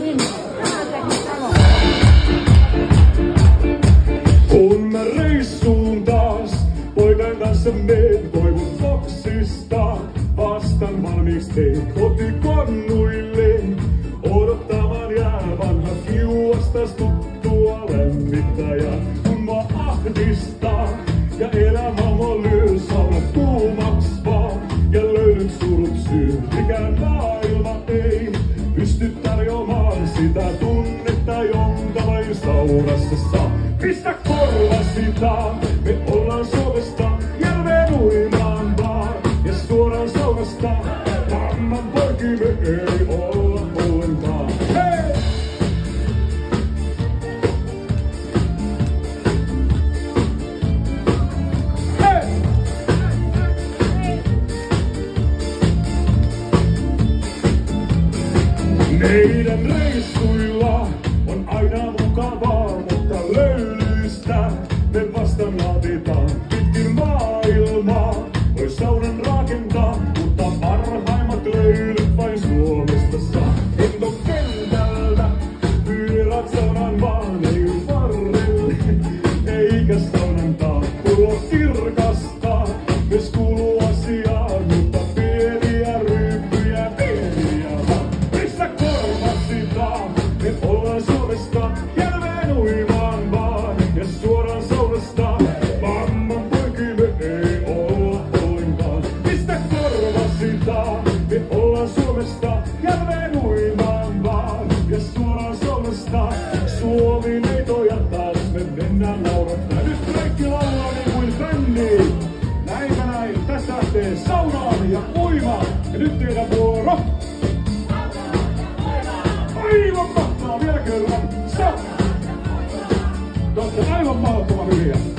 Kun mä reissuun taas, poikan kanssa meet toivon boksista. Vastan valmiiksi teet kotikonnuille. Odottamaan jää vanha kiuastas tuttua lämmittäjä. Kun mä ahdistaa ja elämä mua lyö, sauna kuumaks vaan. Ja löydyt surut syy, mikään maailma ei pysty tarjoamaan sitä tunnetta, jonka vain saunassa saa. Pistä korvasi taa, me ollaan Suomesta, järveen uimaan vaan. Ja suoraan saunasta, mamman poiki me ei olla ollenkaan. Hei! Hei! Meidän reissuilla on aina mukavaa, mutta löylyistä me vasta nautitaan. Pitkin maailmaa voi saunan rakentaa, mutta parhaimmat löylyt vain Suomesta saa. Lentokentältä pyydät saunan vaan ei varrelle, eikä saunan taakkulo kirkastaa. Myös kuuluu asiaan, mutta pieniä ryyppyjä, pieniä vaan. Pistä korvasi taa, me ollaan Suomesta, järveen uimaan vaan. Ja suoraan saunasta, mamman poiki me ei olla ollenkaan. Pistä korvasi taa, me ollaan Suomesta, järveen uimaan vaan. Ja suoraan saunasta, Suomi-neitoja taas me mennään naurattaa. Nyt kaikki laulaa niin kuin brändi. Näinpä näin, tästä lähtee saunaan ja uimaan. Ja nyt teidän vuoro. Aivan mahtavaa, vielä kerran. Stop! Te olette aivan mahdottoman hyviä.